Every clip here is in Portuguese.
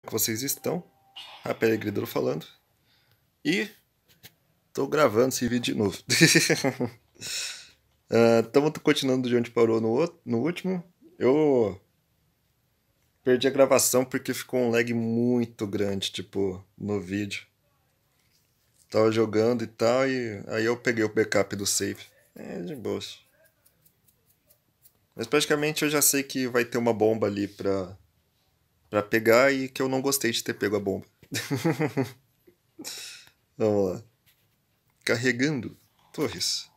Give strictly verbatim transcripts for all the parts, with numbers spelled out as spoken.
Vocês estão? Rapeligridor falando. E tô gravando esse vídeo de novo. Estamos uh, continuando de onde parou no, outro, no último. Eu perdi a gravação porque ficou um lag muito grande, tipo, no vídeo. Tava jogando e tal, e aí eu peguei o backup do save. É, de boa. Mas praticamente eu já sei que vai ter uma bomba ali pra, pra pegar e que eu não gostei de ter pego a bomba. Vamos lá. Carregando torres.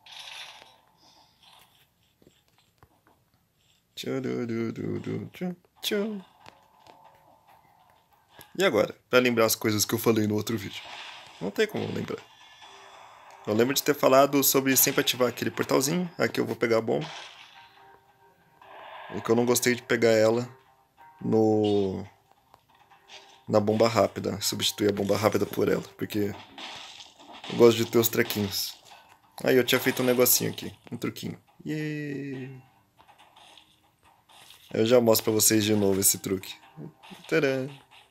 E agora? Pra lembrar as coisas que eu falei no outro vídeo. Não tem como lembrar. Eu lembro de ter falado sobre sempre ativar aquele portalzinho. Aqui eu vou pegar a bomba. E que eu não gostei de pegar ela no... na bomba rápida. Substituir a bomba rápida por ela. Porque eu gosto de ter os trequinhos. Aí eu tinha feito um negocinho aqui. Um truquinho. Yeee. Eu já mostro pra vocês de novo esse truque. Tcharam.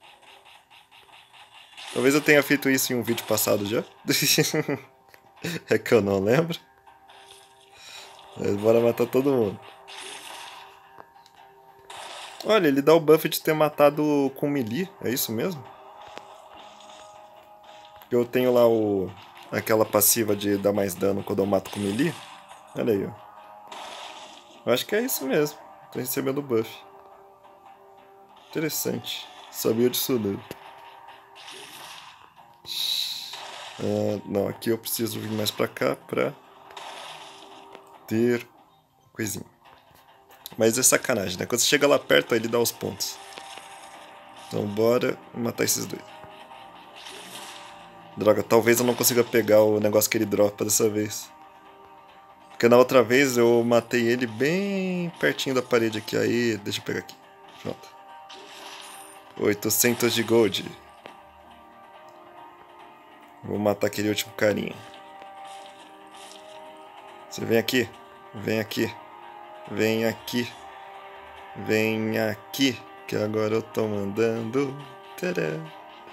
Talvez eu tenha feito isso em um vídeo passado já. É que eu não lembro. Mas bora matar todo mundo. Olha, ele dá o buff de ter matado com melee. É isso mesmo? Eu tenho lá o... aquela passiva de dar mais dano quando eu mato com melee. Olha aí, ó. Eu acho que é isso mesmo. Tô recebendo o buff. Interessante. Sabia disso não. Ah, não, aqui eu preciso vir mais pra cá pra ter coisinha. Mas é sacanagem, né? Quando você chega lá perto, aí ele dá os pontos. Então bora matar esses dois. Droga, talvez eu não consiga pegar o negócio que ele dropa dessa vez. Porque na outra vez eu matei ele bem pertinho da parede aqui. Aí, deixa eu pegar aqui. Pronto. oitocentos de gold. Vou matar aquele último carinha. Você vem aqui. Vem aqui. Vem aqui. Vem aqui. Que agora eu tô mandando. Tcharam.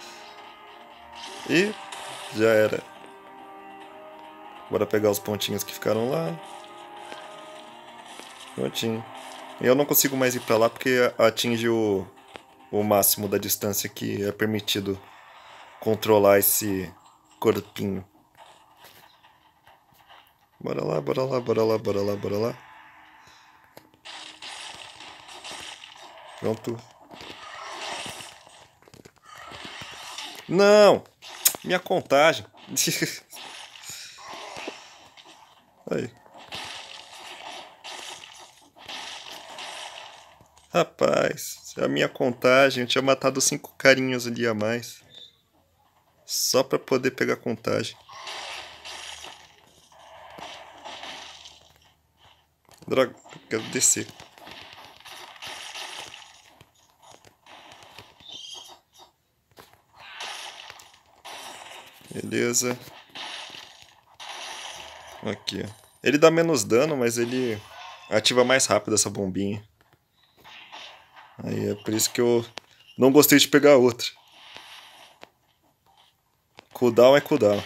E já era. Bora pegar os pontinhos que ficaram lá. Prontinho. Eu não consigo mais ir pra lá porque atinge o, o máximo da distância que é permitido controlar esse corpinho. Bora lá, bora lá, bora lá, bora lá, bora lá. Pronto. Não! Minha contagem. Aí. Rapaz, a minha contagem, eu tinha matado cinco carinhos ali a mais. Só pra poder pegar contagem. Droga, eu quero descer. Beleza. Aqui, ó. Ele dá menos dano, mas ele ativa mais rápido essa bombinha. Aí é por isso que eu não gostei de pegar outra. Cooldown é cooldown.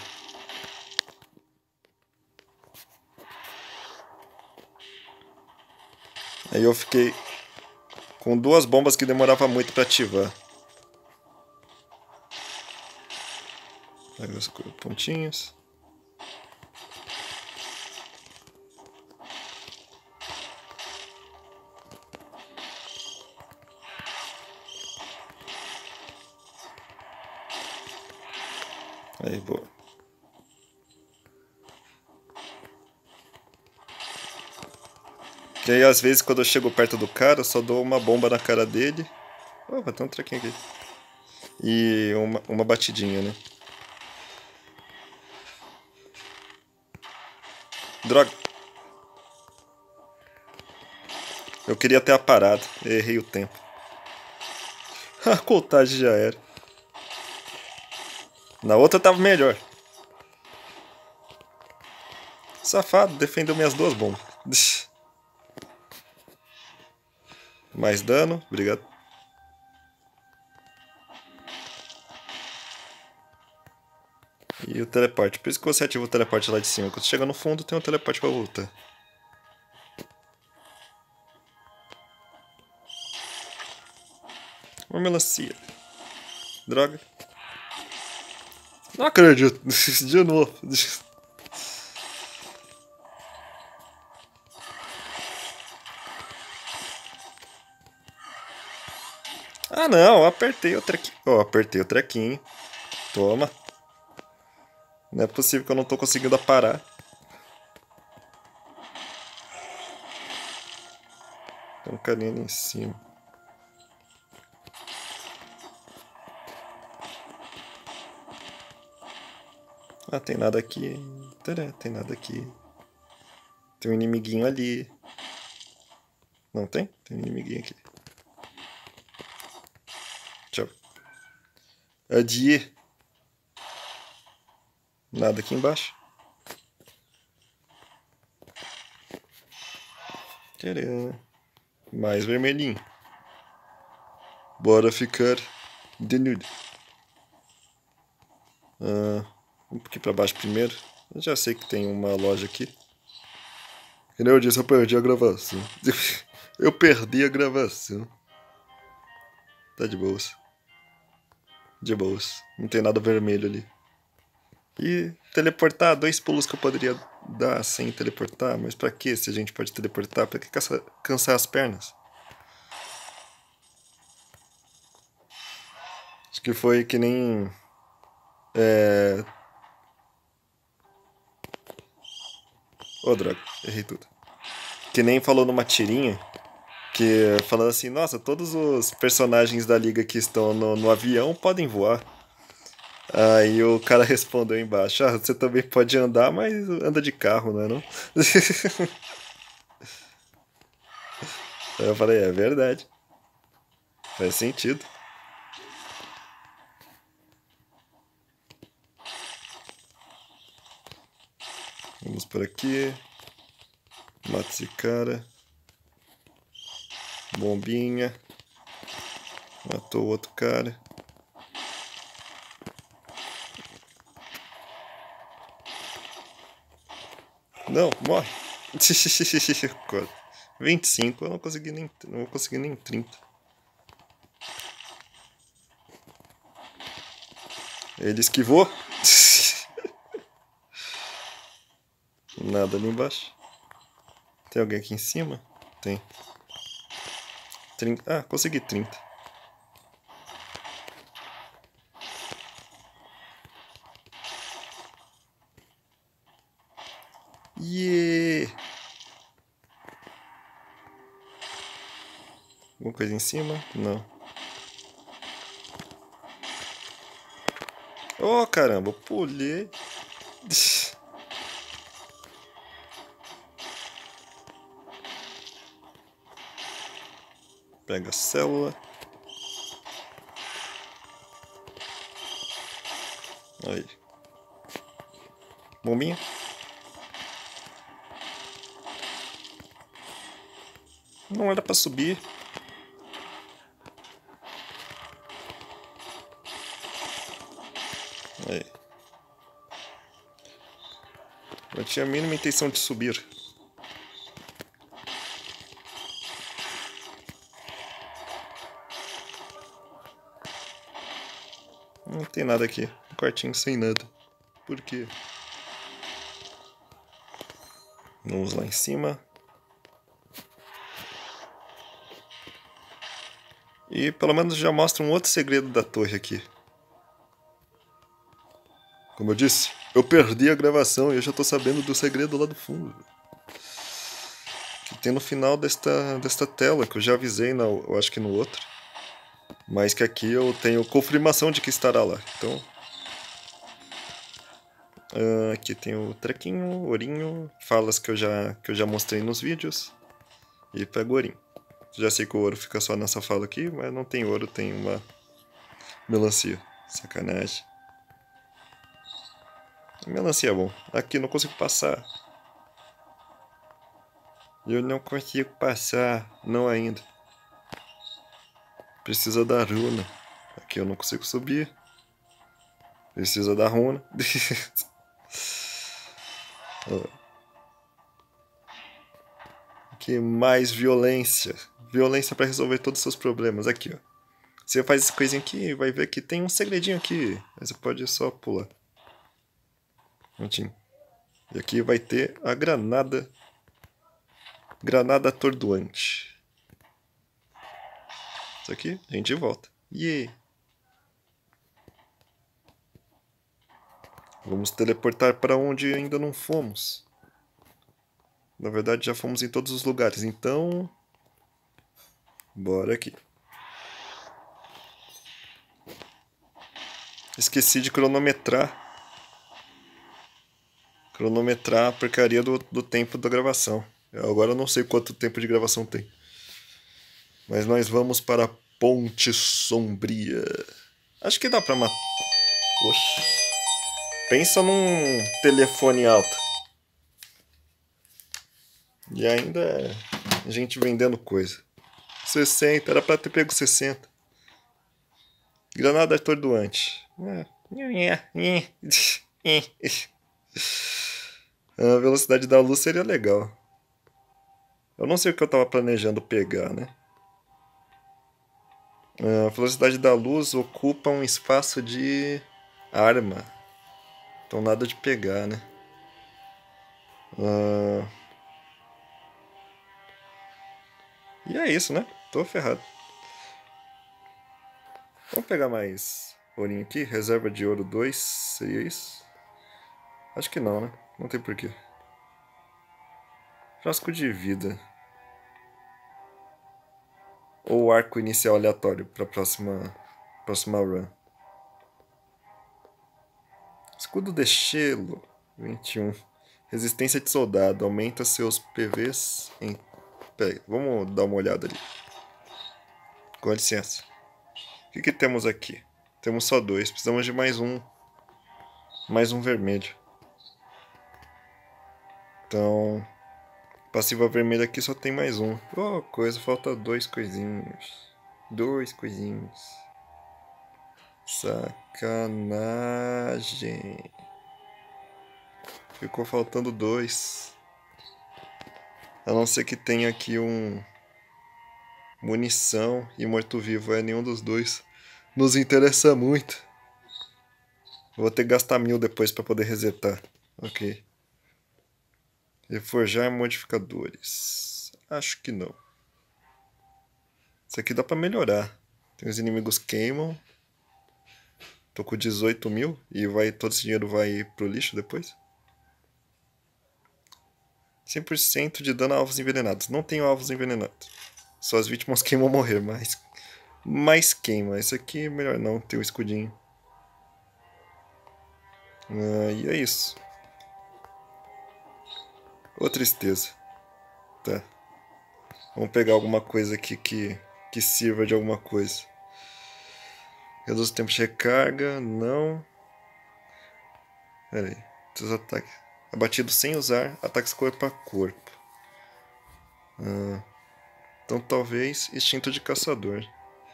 Aí eu fiquei com duas bombas que demorava muito pra ativar. Pega os pontinhos. Aí, boa. Que aí, às vezes, quando eu chego perto do cara, eu só dou uma bomba na cara dele. Oh, vai ter um trequinho aqui. E uma, uma batidinha, né? Droga. Eu queria ter parado. Errei o tempo. A contagem já era. Na outra tava melhor. Safado, defendeu minhas duas bombas. Mais dano, obrigado. E o teleporte. Por isso que você ativa o teleporte lá de cima. Quando você chega no fundo, tem um teleporte pra voltar. Uma melancia. Droga. Não acredito. De novo. Ah não, apertei o trequinho. Ó, oh, apertei o trequinho. Toma. Não é possível que eu não tô conseguindo parar. Tem um carinha ali em cima. Ah, tem nada aqui. Tadã, tem nada aqui. Tem um inimiguinho ali. Não tem? Tem um inimiguinho aqui. Tchau. Adier. Nada aqui embaixo. Tcharam. Mais vermelhinho. Bora ficar de nude. Ah, vamos aqui pra baixo primeiro. Eu já sei que tem uma loja aqui. Que nem eu disse, eu perdi a gravação. Eu perdi a gravação. Tá de boas. De boas. Não tem nada vermelho ali. E teleportar, dois pulos que eu poderia dar sem teleportar. Mas pra que se a gente pode teleportar? Pra que cansar, cansar as pernas? Acho que foi que nem... É... Ô, oh, droga. Errei tudo. Que nem falou numa tirinha. Que falando assim, nossa, todos os personagens da liga que estão no, no avião podem voar. Aí o cara respondeu embaixo, ah, você também pode andar, mas anda de carro, não é não? Aí eu falei, é verdade. Faz sentido. Vamos por aqui. Mata esse cara. Bombinha. Matou o outro cara. Não, morre. vinte e cinco, eu não consegui nem, não vou conseguir nem trinta. Ele esquivou. Nada ali embaixo. Tem alguém aqui em cima? Tem. trinta. Ah, consegui trinta. Yeah! Alguma coisa em cima? Não. Oh, caramba, eu pulei. Pega a célula. Aí. Bombinha. Não era pra subir. Aí. Eu tinha a mínima intenção de subir. Não tem nada aqui. Um quartinho sem nada. Por quê? Vamos lá em cima. E pelo menos já mostra um outro segredo da torre aqui. Como eu disse, eu perdi a gravação e eu já tô sabendo do segredo lá do fundo. Que tem no final desta, desta tela, que eu já avisei, na, eu acho que no outro. Mas que aqui eu tenho confirmação de que estará lá. Então... Uh, aqui tem o trequinho, ourinho, falas que eu já, que eu já mostrei nos vídeos. E pego o ourinho. Já sei que o ouro fica só nessa fala aqui, mas não tem ouro, tem uma melancia. Sacanagem. Melancia é bom. Aqui não consigo passar. Eu não consigo passar. Não ainda. Precisa da runa. Aqui eu não consigo subir. Precisa da runa. Que mais violência. Violência pra resolver todos os seus problemas. Aqui, ó. Você faz essa coisinha aqui e vai ver que tem um segredinho aqui. Aí você pode só pular. Prontinho. E aqui vai ter a granada. Granada atordoante. Isso aqui, a gente volta. Yeah! Vamos teleportar para onde ainda não fomos. Na verdade, já fomos em todos os lugares, então... Bora aqui. Esqueci de cronometrar. Cronometrar a porcaria do, do tempo da gravação. Eu agora não sei quanto tempo de gravação tem. Mas nós vamos para a Ponte Sombria. Acho que dá pra matar. Oxe. Pensa num telefone alto. E ainda é gente vendendo coisa. sessenta, era pra ter pego sessenta. Granada atordoante. A velocidade da luz seria legal. Eu não sei o que eu tava planejando pegar, né? A velocidade da luz ocupa um espaço de arma. Então nada de pegar, né? Uh... E é isso, né? Tô ferrado. Vamos pegar mais ourinho aqui. Reserva de ouro dois. Seria isso? Acho que não, né? Não tem porquê. Frasco de vida. Ou arco inicial aleatório para a próxima, próxima run. Escudo de gelo. vinte e um. Resistência de soldado. Aumenta seus P Vs em... Pera aí, vamos dar uma olhada ali. Com licença. O que, que temos aqui? Temos só dois. Precisamos de mais um. Mais um vermelho. Então... Passiva vermelha aqui só tem mais um. Oh, coisa. Falta dois coisinhos. Dois coisinhos. Sacanagem. Ficou faltando dois. A não ser que tenha aqui um... Munição e morto-vivo. É nenhum dos dois. Nos interessa muito. Vou ter que gastar mil depois para poder resetar. Ok. Reforjar modificadores. Acho que não. Isso aqui dá para melhorar. Tem os inimigos queimam. Tô com dezoito mil e vai, todo esse dinheiro vai pro lixo depois. cem por cento de dano a alvos envenenados. Não tenho alvos envenenados. Só as vítimas queimam morrer, mas... Mas queima. Esse aqui é melhor não ter o escudinho. Ah, e é isso. Ô, tristeza. Tá. Vamos pegar alguma coisa aqui que, que sirva de alguma coisa. Reduz o tempo de recarga. Não. Pera aí. Seus ataques. Abatido sem usar ataques corpo a corpo. Ah, então talvez instinto de caçador.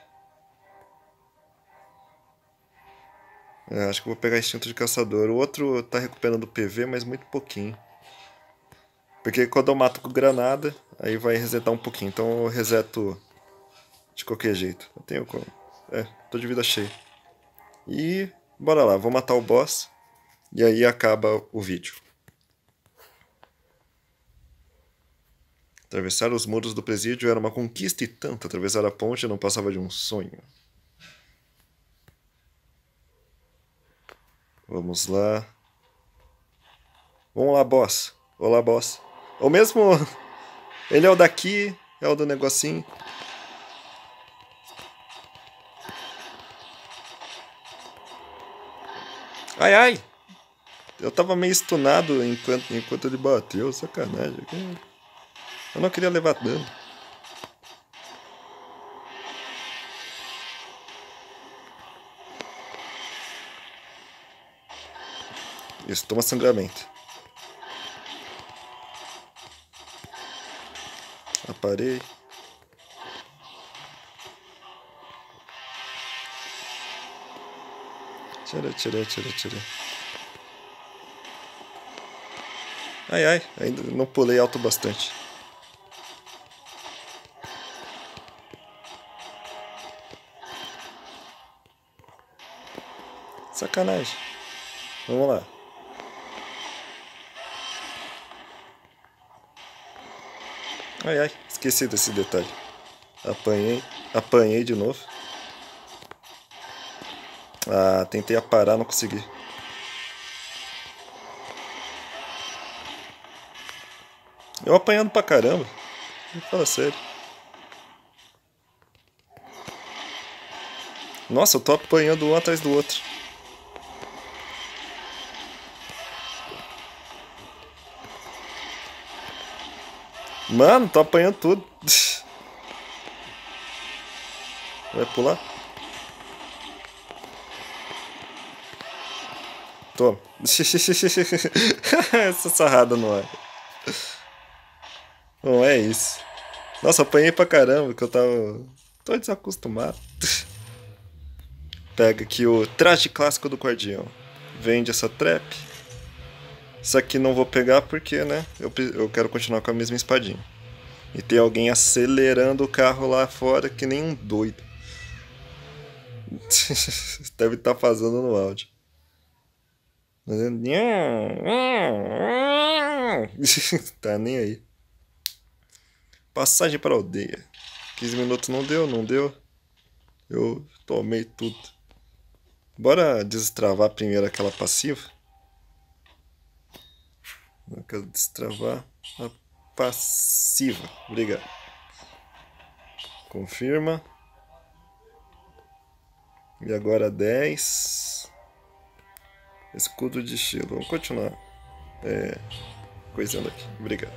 É, acho que vou pegar instinto de caçador. O outro tá recuperando P V, mas muito pouquinho. Porque quando eu mato com granada, aí vai resetar um pouquinho. Então eu reseto de qualquer jeito. Eu tenho como. É, tô de vida cheia. E bora lá, vou matar o boss. E aí acaba o vídeo. Atravessar os muros do presídio era uma conquista e tanto. Atravessar a ponte não passava de um sonho. Vamos lá. Vamos lá, boss. Olá, boss. O mesmo... Ele é o daqui, é o do negocinho. Ai, ai. Eu tava meio stunado enquanto, enquanto ele bateu. Sacanagem. Eu não queria levar dano. Isso, toma sangramento. Aparei. Tira, tira, tira, tira. Ai, ai, ainda não pulei alto bastante. Sacanagem. Vamos lá. Ai, ai, esqueci desse detalhe. Apanhei, apanhei de novo. Ah, tentei aparar, não consegui. Eu apanhando pra caramba. Fala sério. Nossa, eu tô apanhando um atrás do outro. Mano, tô apanhando tudo. Vai pular? Toma. Essa sarrada no ar. Não é isso. Nossa, apanhei pra caramba, que eu tava... Tô desacostumado. Pega aqui o traje clássico do guardião. Vende essa trap. Isso aqui não vou pegar porque, né, eu, eu quero continuar com a mesma espadinha. E tem alguém acelerando o carro lá fora que nem um doido. Deve estar tá fazendo no áudio. Tá nem aí. Passagem para a aldeia. quinze minutos não deu, não deu. Eu tomei tudo. Bora destravar primeiro aquela passiva. Eu quero destravar a passiva. Obrigado. Confirma. E agora dez. Escudo de estilo. Vamos continuar. É, coisando aqui. Obrigado.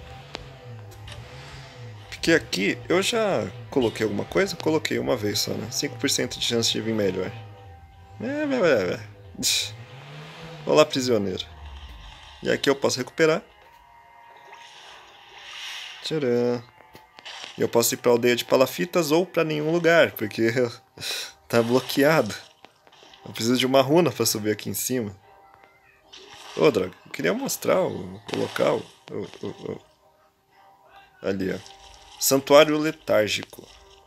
Porque aqui eu já coloquei alguma coisa? Coloquei uma vez só, né? cinco por cento de chance de vir melhor. É, é, é. Olá, prisioneiro. E aqui eu posso recuperar. Tcharam. E eu posso ir pra aldeia de palafitas ou pra nenhum lugar, porque tá bloqueado. Eu preciso de uma runa pra subir aqui em cima. Ô, oh, droga, eu queria mostrar o, o local. Oh, oh, oh. Ali, ó. Santuário letárgico.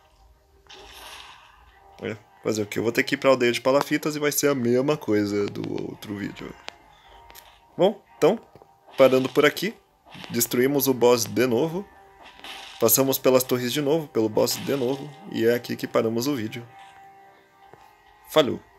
É, fazer o que? Eu vou ter que ir pra aldeia de palafitas e vai ser a mesma coisa do outro vídeo. Bom, então, parando por aqui. Destruímos o boss de novo. Passamos pelas torres de novo, pelo boss de novo. E é aqui que paramos o vídeo. Falou!